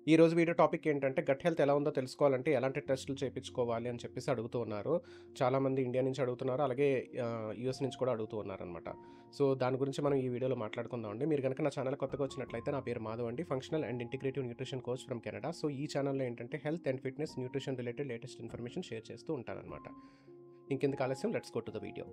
ఈ రోజు video topic ఏంటంటే గట్ హెల్త్ ఎలా ఉందో తెలుసుకోవాలంటే ఎలాంటి టెస్టులు చేపించుకోవాలి అని చెప్పేసి అడుగుతూ ఉన్నారు. చాలామంది ఇండియా నుంచి అడుగుతున్నారు. అలాగే యూఎస్ నుంచి కూడా అడుగుతూ ఉన్నారనమాట. సో, దాని గురించి మనం ఈ వీడియోలో మాట్లాడుకుందామండి. మీరు గనుక నా ఛానల్ కొత్తగా వచ్చినట్లయితే నా పేరు మాధవ్ అండి. Functional and integrative nutrition coach from Canada. So, ఈ ఛానల్‌లో ఏంటంటే health and fitness, nutrition related latest information share చేస్తూ ఉంటాననమాట. ఇంకెందుకు ఆలస్యం, let's go to the video.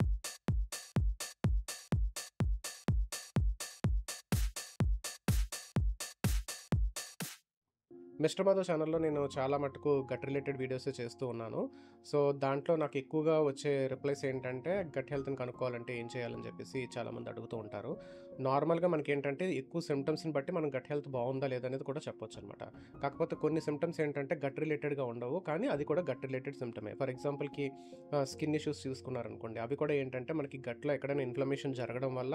Mister Madhav ఛానల్‌లో నేను చాలా మటుకు గట్ రిలేటెడ్ వీడియోసే చేస్తూ ఉన్నాను. సో, దాంట్లో నాకు ఎక్కువగా వచ్చే రిప్లైస్ ఏంటంటే, గట్ హెల్త్‌ని కనుక్కోవాలంటే ఏం చేయాలని చెప్పేసి చాలామంది అడుగుతూ ఉంటారు. నార్మల్‌గా మనకేంటంటే, ఎక్కువ సింప్టమ్స్‌ని బట్టి మనం గట్ హెల్త్ బావుందా లేదా అనేది కూడా చెప్పొచ్చనమాట. కాకపోతే కొన్ని సింప్టమ్స్ ఏంటంటే, గట్ రిలేటెడ్‌గా ఉండవు. కానీ అది కూడా గట్ రిలేటెడ్ సింప్టమే. ఫర్ ఎగ్జాంపుల్‌కి స్కిన్ ఇష్యూస్ చూసుకున్నారనుకోండి, అవి కూడా ఏంటంటే, మనకి గట్‌లో ఎక్కడైనా ఇన్‌ఫ్లమేషన్ జరగడం వల్ల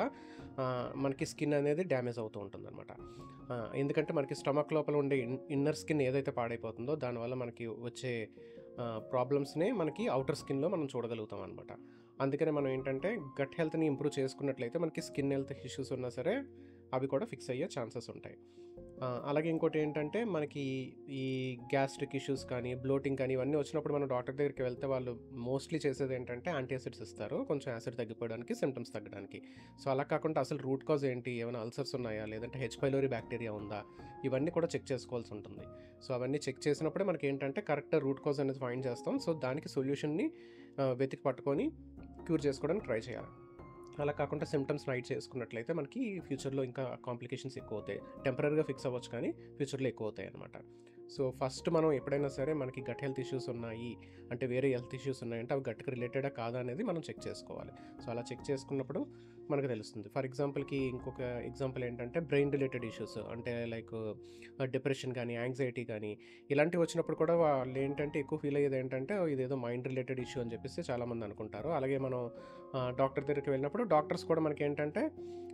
మనకి స్కిన్ అనేది డ్యామేజ్ అవుతూ ఉంటుందనమాట. ఎందుకంటే మనకి స్టమక్ లోపల ఉండే ఇన్నర్ స్కిన్ ఏదైతే పాడైపోతుందో దానివల్ల మనకి వచ్చే ప్రాబ్లమ్స్‌ని మనకి ఔటర్ స్కిన్‌లో మనం చూడగలుగుతాం అనమాట. అందుకనే మనం ఏంటంటే గట్ హెల్త్‌ని ఇంప్రూవ్ చేసుకున్నట్లయితే మనకి స్కిన్ హెల్త్ ఇష్యూస్ ఉన్నా సరే అవి కూడా ఫిక్స్ అయ్యే ఛాన్సెస్ ఉంటాయి. అలాగే ఇంకోటేంటంటే మనకి ఈ గ్యాస్ట్రిక్ ఇష్యూస్ కానీ, బ్లోటింగ్ కానీ ఇవన్నీ వచ్చినప్పుడు మనం డాక్టర్ దగ్గరికి వెళ్తే వాళ్ళు మోస్ట్‌లీ చేసేదేంటంటే యాంటాసిడ్స్ ఇస్తారు. కొంచెం యాసిడ్ తగ్గిపోవడానికి, సింప్టమ్స్ తగ్గడానికి. సో, అలా కాకుండా అసలు రూట్ కాజ్ ఏంటి? ఏమైనా అల్సర్స్ ఉన్నాయా? లేదంటే హెచ్ పైలోరీ బ్యాక్టీరియా ఉందా? ఇవన్నీ కూడా చెక్ చేసుకోవాల్సి ఉంటుంది. సో, అవన్నీ చెక్ చేసినప్పుడే మనకేంటంటే కరెక్ట్ రూట్ కాజ్ అనేది ఫైండ్ చేస్తాం. సో, దానికి సొల్యూషన్‌ని వెతికి పట్టుకొని క్యూర్ చేసుకోవడానికి ట్రై చేయాలి. అలా కాకుండా సిమ్టమ్స్ రైట్ చేసుకున్నట్లయితే మనకి ఫ్యూచర్‌లో ఇంకా కాంప్లికేషన్స్ ఎక్కువవుతాయి. టెంపరరీగా ఫిక్స్ అవ్వచ్చు కానీ ఫ్యూచర్‌లో ఎక్కువవుతాయనమాట. సో, ఫస్ట్ మనం ఎప్పుడైనా సరే మనకి గట్ హెల్త్ ఇష్యూస్ ఉన్నాయి, అంటే వేరే హెల్త్ ఇష్యూస్ ఉన్నాయంటే అవి గట్‌కి రిలేటెడా కాదా అనేది మనం చెక్ చేసుకోవాలి. సో, అలా చెక్ చేసుకున్నప్పుడు మనకు తెలుస్తుంది. ఫర్ ఎగ్జాంపుల్‌కి ఇంకొక ఎగ్జాంపుల్ ఏంటంటే బ్రెయిన్ రిలేటెడ్ ఇష్యూస్ అంటే లైక్ డిప్రెషన్ గానీ, యాంగ్జైటీ గానీ ఇలాంటివి వచ్చినప్పుడు కూడా వాళ్ళేంటంటే ఎక్కువ ఫీల్ అయ్యేదేంటంటే ఇదేదో మైండ్ రిలేటెడ్ ఇష్యూ అని చెప్పేసి చాలామంది అనుకుంటారు. అలాగే మనం డాక్టర్ దగ్గరికి వెళ్ళినప్పుడు డాక్టర్స్ కూడా మనకేంటంటే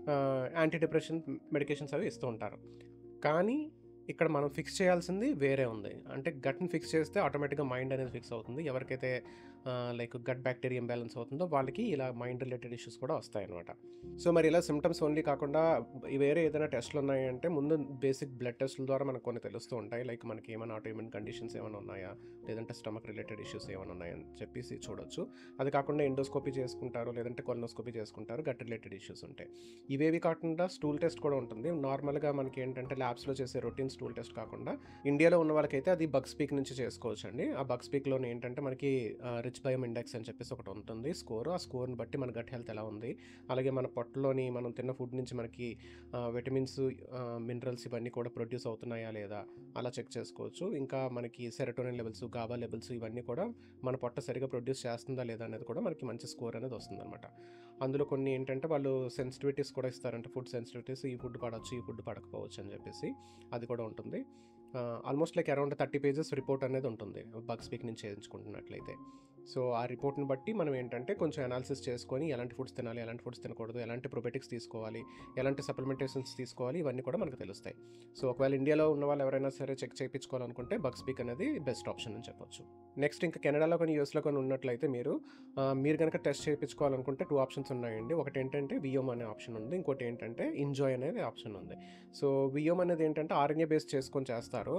యాంటీ డిప్రెషన్ మెడికేషన్స్ అవి ఇస్తూ ఉంటారు. కానీ ఇక్కడ మనం ఫిక్స్ చేయాల్సింది వేరే ఉంది. అంటే గట్‌ని ఫిక్స్ చేస్తే ఆటోమేటిక్‌గా మైండ్ అనేది ఫిక్స్ అవుతుంది. ఎవరికైతే లైక్ గట్ బాక్టీరియా ఇంబాలెన్స్ అవుతుందో వాళ్ళకి ఇలా మైండ్ రిలేటెడ్ ఇష్యూస్ కూడా వస్తాయన్నమాట. సో, మరి ఇలా సింప్టమ్స్ ఓన్లీ కాకుండా వేరే ఏదైనా టెస్ట్‌లు ఉన్నాయంటే ముందు బేసిక్ బ్లడ్ టెస్ట్‌ల ద్వారా మనకు కొన్ని తెలుస్తూ ఉంటాయి. లైక్ మనకి ఏమైనా ఆటోఇమ్యూన్ కండిషన్స్ ఏమైనా ఉన్నాయా? లేదంటే స్టమక్ రిలేటెడ్ ఇష్యూస్ ఏమైనా ఉన్నాయా? అని చెప్పేసి చూడొచ్చు. అది కాకుండా ఎండోస్కోపీ చేసుకుంటారు. లేదంటే కొలనోస్కోపీ చేసుకుంటారు. గట్ రిలేటెడ్ ఇష్యూస్ ఉంటాయి. ఇవేవి కాకుండా స్టూల్ టెస్ట్ కూడా ఉంటుంది. నార్మల్‌గా మనకేంటంటే ల్యాబ్స్‌లో చేసే రొటీన్ స్టూల్ టెస్ట్ కాకుండా ఇండియాలో ఉన్న వాళ్ళకైతే అది బగ్ స్పీక్ నుంచి చేసుకోవచ్చండి. ఆ బగ్ స్పీక్‌లోనే ఏంటంటే మనకి రిచ్ బయోమ్ ఇండెక్స్ అని చెప్పేసి ఒకటి ఉంటుంది స్కోర్. ఆ స్కోర్‌ని బట్టి మన గట్ హెల్త్ ఎలా ఉంది, అలాగే మన పొట్టలోని మనం తిన్న ఫుడ్ నుంచి మనకి విటమిన్స్, మినరల్స్ ఇవన్నీ కూడా ప్రొడ్యూస్ అవుతున్నాయా లేదా అలా చెక్ చేసుకోవచ్చు. ఇంకా మనకి సెరోటోనిన్ లెవెల్స్, గాబా లెవెల్స్ ఇవన్నీ కూడా మన పొట్ట సరిగ్గా ప్రొడ్యూస్ చేస్తుందా లేదా అనేది కూడా మనకి మంచి స్కోర్ అనేది వస్తుందనమాట. అందులో కొన్ని ఏంటంటే వాళ్ళు సెన్సిటివిటీస్ కూడా ఇస్తారంట. ఫుడ్ సెన్సిటివిటీస్, ఈ ఫుడ్ పడొచ్చు, ఈ ఫుడ్ పడకపోవచ్చు అని చెప్పేసి అది కూడా ఉంటుంది. Almost like around 30 pages report అనేది ఉంటుంది బగ్ స్పీక్ నుంచి చేయించుకుంటున్నట్లయితే. సో, ఆ రిపోర్ట్‌ని బట్టి మనం ఏంటంటే కొంచెం అనాలిసిస్ చేసుకొని ఎలాంటి ఫుడ్స్ తినాలి, ఎలాంటి ఫుడ్స్ తినకూడదు, ఎలాంటి ప్రొబయోటిక్స్ తీసుకోవాలి, ఎలాంటి సప్లిమెంటేషన్స్ తీసుకోవాలి ఇవన్నీ కూడా మనకు తెలుస్తాయి. సో, ఒకవేళ ఇండియాలో ఉన్న వాళ్ళు ఎవరైనా సరే చెక్ చేయించుకోవాలనుకుంటే బగ్ స్పీక్ అనేది బెస్ట్ ఆప్షన్ అని చెప్పొచ్చు. నెక్స్ట్ ఇంకా కెనడాలో కానీ, యూఎస్‌లో కానీ ఉన్నట్లయితే మీరు గనక టెస్ట్ చేయించుకోవాలనుకుంటే 2 ఆప్షన్స్ ఉన్నాయండి. ఒకటేంటంటే వియోమ్ అనే ఆప్షన్ ఉంది. ఇంకోటేంటంటే ఎంజాయ్ అనేది ఆప్షన్ ఉంది. సో, వియోమ్ అనేది ఏంటంటే ఆర్ఎన్ఏ బేస్ చేసుకొని చేస్తారు.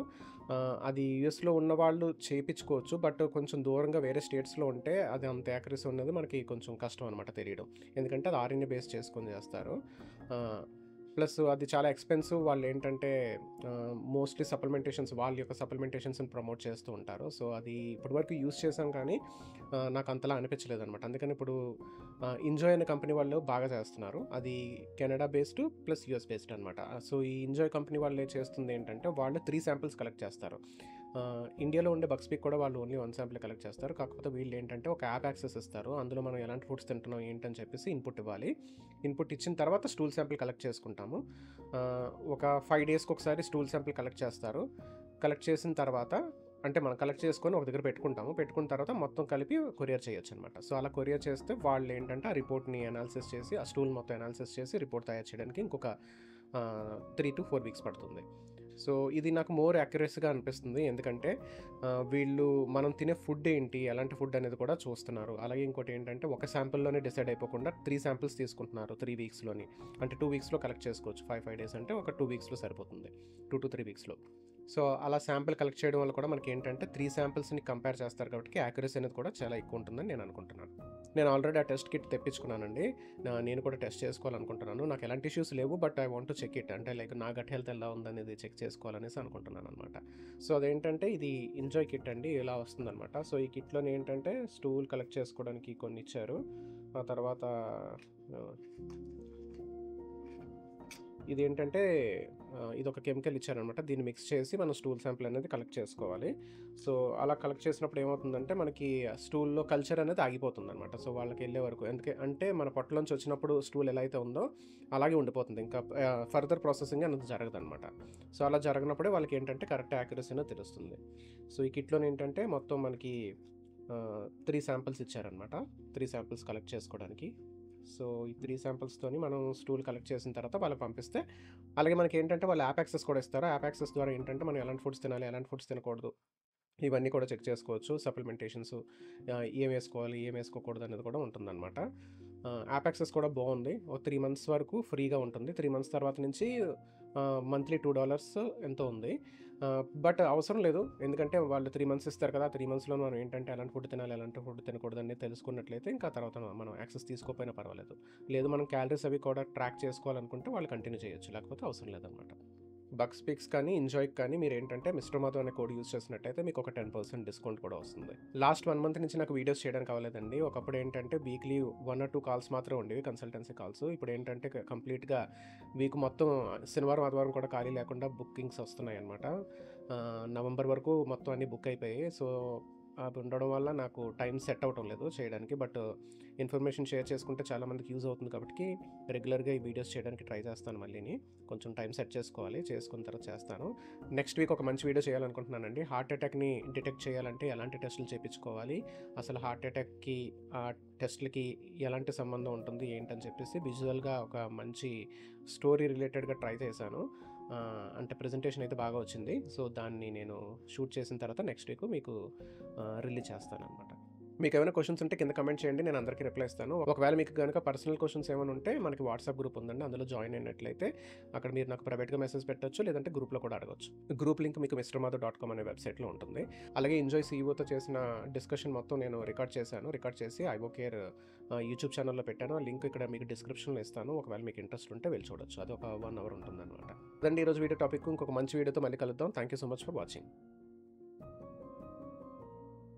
అది యూఎస్‌లో ఉన్నవాళ్ళు చేపించుకోవచ్చు. బట్ కొంచెం దూరంగా వేరే స్టేట్స్‌లో ఉంటే అది అంత యాక్యురసీ ఉన్నది మనకి కొంచెం కష్టం అనమాట తెలియడం. ఎందుకంటే అది ఆర్ఎన్ఏ బేస్ చేసుకొని చేస్తారు. ప్లస్ అది చాలా ఎక్స్‌పెన్సివ్. వాళ్ళేంటంటే మోస్ట్‌లీ సప్లిమెంటేషన్స్ వాళ్ళ యొక్క సప్లిమెంటేషన్స్‌ని ప్రమోట్ చేస్తూ ఉంటారు. సో, అది ఇప్పటివరకు యూజ్ చేశాం కానీ నాకు అంతలా అనిపించలేదనమాట. అందుకని ఇప్పుడు ఎంజాయ్ అనే కంపెనీ వాళ్ళు బాగా చేస్తున్నారు. అది Canada based plus US based అనమాట. సో, ఈ ఎంజాయ్ కంపెనీ వాళ్ళు చేస్తుంది ఏంటంటే వాళ్ళు 3 శాంపిల్స్ కలెక్ట్ చేస్తారు. ఇండియాలో ఉండే బగ్ స్పీక్ కూడా వాళ్ళు ఓన్లీ 1 శాంపిల్ కలెక్ట్ చేస్తారు. కాకపోతే వీళ్ళు ఏంటంటే ఒక యాప్ యాక్సెస్ ఇస్తారు. అందులో మనం ఎలాంటి ఫుడ్స్ తింటున్నాం ఏంటని చెప్పేసి ఇన్పుట్ ఇవ్వాలి. ఇన్పుట్ ఇచ్చిన తర్వాత స్టూల్ శాంపిల్ కలెక్ట్ చేసుకుంటాము. ఒక 5 డేస్‌కి ఒకసారి స్టూల్ శాంపిల్ కలెక్ట్ చేస్తారు. కలెక్ట్ చేసిన తర్వాత అంటే మనం కలెక్ట్ చేసుకొని ఒక దగ్గర పెట్టుకుంటాము. పెట్టుకున్న తర్వాత మొత్తం కలిపి కొరియర్ చేయొచ్చనమాట. సో, అలా కొరియర్ చేస్తే వాళ్ళేంటంటే ఆ రిపోర్ట్‌ని అనాలిసిస్ చేసి, ఆ స్టూల్ మొత్తం అనాలిసిస్ చేసి రిపోర్ట్ తయారు చేయడానికి ఇంకొక 3-4 వీక్స్ పడుతుంది. సో, ఇది నాకు మోర్ యాక్యురసీగా అనిపిస్తుంది. ఎందుకంటే వీళ్ళు మనం తినే ఫుడ్ ఏంటి, ఎలాంటి ఫుడ్ అనేది కూడా చూస్తున్నారు. అలాగే ఇంకోటేంటంటే ఒక శాంపిల్‌లోనే డిసైడ్ అయిపోకుండా 3 శాంపిల్స్ తీసుకుంటున్నారు 3 వీక్స్‌లోని. అంటే 2 వీక్స్‌లో కలెక్ట్ చేసుకోవచ్చు. 5 డేస్ అంటే ఒక 2 వీక్స్‌లో సరిపోతుంది. 2-3 వీక్స్‌లో. సో, అలా శాంపిల్ కలెక్ట్ చేయడం వల్ల కూడా మనకేంటంటే 3 శాంపిల్స్‌ని కంపేర్ చేస్తారు కాబట్టి యాక్యురసీ అనేది కూడా చాలా ఎక్కువుంటుందని నేను అనుకుంటున్నాను. నేను ఆల్రెడీ ఆ టెస్ట్ కిట్ తెప్పించుకున్నానండి. నేను కూడా టెస్ట్ చేసుకోవాలనుకుంటున్నాను. నాకు ఎలాంటి ఇష్యూస్ లేవు. But I want to check it. అంటే లైక్ నా గట్ హెల్త్ ఎలా ఉందనేది చెక్ చేసుకోవాలనేసి అనుకుంటున్నాననమాట. సో, అదేంటంటే ఇది ఎంజాయ్ కిట్ అండి. ఇలా వస్తుందనమాట. సో, ఈ కిట్‌లోని ఏంటంటే స్టూల్ కలెక్ట్ చేసుకోవడానికి కొన్ని ఇచ్చారు. ఆ తర్వాత ఆహ్ ఇదేంటంటే ఇదొక కెమికల్ ఇచ్చారనమాట. దీన్ని మిక్స్ చేసి మనం స్టూల్ శాంపిల్ అనేది కలెక్ట్ చేసుకోవాలి. సో, అలా కలెక్ట్ చేసినప్పుడు ఏమవుతుందంటే మనకి స్టూల్‌లో కల్చర్ అనేది ఆగిపోతుందనమాట. సో, వాళ్ళకెళ్ళే వరకు. అంటే మన పొట్టలోంచి వచ్చినప్పుడు స్టూల్ ఎలా అయితే ఉందో అలాగే ఉండిపోతుంది. ఇంకా ఫర్దర్ ప్రాసెసింగ్ అనేది జరగదనమాట. సో, అలా జరగనప్పుడే వాళ్ళకేంటంటే కరెక్ట్ యాక్యురసీ అనేది తెలుస్తుంది. సో, ఈ కిట్‌లోనేంటంటే మొత్తం మనకి 3 శాంపిల్స్ ఇచ్చారనమాట. 3 శాంపిల్స్ కలెక్ట్ చేసుకోవడానికి. సో, ఈ 3 శాంపిల్స్‌తోని మనం స్టూల్ కలెక్ట్ చేసిన తర్వాత వాళ్ళకి పంపిస్తే, అలాగే మనకేంటంటే వాళ్ళు యాప్ యాక్సెస్ కూడా ఇస్తారు. యాప్ యాక్సెస్ ద్వారా ఏంటంటే మనం ఎలాంటి ఫుడ్స్ తినాలి, ఎలాంటి ఫుడ్స్ తినకూడదు, ఇవన్నీ కూడా చెక్ చేసుకోవచ్చు. సప్లిమెంటేషన్స్ ఏమేసుకోవాలి, ఏమేసుకోకూడదు అనేది కూడా ఉంటుందనమాట. యాప్ యాక్సెస్ కూడా బావుంది. ఓ 3 మంత్స్ వరకు ఫ్రీగా ఉంటుంది. 3 మంత్స్ తర్వాత నుంచి మంత్లీ $2 ఎంతో ఉంది. బట్ అవసరం లేదు. ఎందుకంటే వాళ్ళు 3 మంత్స్ ఇస్తారు కదా! 3 మంత్స్‌లో మనం ఏంటంటే ఎలాంటి ఫుడ్ తినాలి, ఎలాంటి ఫుడ్ తినకూడదు అనేది తెలుసుకున్నట్లయితే ఇంకా తర్వాత మనం యాక్సెస్ తీసుకోకపోయినా పర్వాలేదు. లేదు మనం క్యాలరీస్ అవి కూడా ట్రాక్ చేసుకోవాలనుకుంటే వాళ్ళు కంటిన్యూ చేయొచ్చు. లేకపోతే అవసరం లేదనమాట. బగ్ స్పీక్స్ కానీ, ఎంజాయ్‌కి కానీ మీరేంటంటే మిస్టర్ మధు అనే కోడ్ యూజ్ చేసినట్టయితే మీకు ఒక 10% డిస్కౌంట్ కూడా వస్తుంది. లాస్ట్ 1 మంత్ నుంచి నాకు వీడియోస్ చేయడానికి అవ్వలేదండి. ఒకప్పుడు ఏంటంటే వీక్లీ 1 ఆర్ 2 కాల్స్ మాత్రమే ఉండేవి కన్సల్టెన్సీ కాల్స్. ఇప్పుడేంటంటే కంప్లీట్‌గా వీక్ మొత్తం శనివారం, ఆదివారం కూడా ఖాళీ లేకుండా బుకింగ్స్ వస్తున్నాయన్నమాట. నవంబర్ వరకు మొత్తం అన్నీ బుక్ అయిపోయాయి. సో, అవి ఉండడం వల్ల నాకు టైం సెట్ అవ్వటం లేదు చేయడానికి. బట్ ఇన్ఫర్మేషన్ షేర్ చేసుకుంటే చాలామందికి యూజ్ అవుతుంది కాబట్టి రెగ్యులర్‌గా ఈ వీడియోస్ చేయడానికి ట్రై చేస్తాను మళ్ళీని. కొంచెం టైం సెట్ చేసుకోవాలి. చేసుకున్న తర్వాత చేస్తాను. నెక్స్ట్ వీక్ ఒక మంచి వీడియో చేయాలనుకుంటున్నానండి. హార్ట్ అటాక్‌ని డిటెక్ట్ చేయాలంటే ఎలాంటి టెస్టులు చేపించుకోవాలి? అసలు హార్ట్ అటాక్‌కి టెస్ట్‌లకి ఎలాంటి సంబంధం ఉంటుంది? ఏంటని చెప్పేసి విజువల్‌గా ఒక మంచి స్టోరీ రిలేటెడ్‌గా ట్రై చేశాను. అంటే ప్రెజెంటేషన్ అయితే బాగా వచ్చింది. సో, దాన్ని నేను షూట్ చేసిన తర్వాత నెక్స్ట్ వీక్ మీకు రిలీజ్ చేస్తాననమాట. మీకేమైనా క్వెషన్స్ ఉంటే కింద కమెంట్ చేయండి. నేను అందరికీ రిప్లై ఇస్తాను. ఒకవేళ మీకు గనుక పర్సనల్ క్వెషన్స్ ఏమైనా ఉంటే మనకి వాట్సాప్ గ్రూప్ ఉందండి. అందులో జాయిన్ అయినట్లయితే అక్కడ మీరు నాకు ప్రైవేట్‌గా మెసేజ్ పెట్టొచ్చు. లేదంటే గ్రూప్‌లో కూడా అడగొచ్చు. గ్రూప్ లింక్ మీకు mistermadhu.com అనే వెబ్‌సైట్‌లో ఉంటుంది. అలాగే ఎంజాయ్ సీఈఓతో చేసిన డిస్కషన్ మొత్తం నేను రికార్డ్ చేశాను. రికార్డ్ చేసి ఐవో కేర్ యూట్యూబ్ ఛానెల్‌లో పెట్టాను. ఆ లింక్ ఇక్కడ మీకు డిస్క్రిప్షన్‌లో ఇస్తాను. ఒకవేళ మీకు ఇంట్రెస్ట్ ఉంటే వెళ్లి చూడొచ్చు. అది ఒక 1 అవర్ ఉంటుందన్నమాట. అదండి ఈరోజు వీడియో టాపిక్. ఇంకొక మంచి వీడియోతో మళ్ళీ కలుద్దాం. Thank you so much for watching.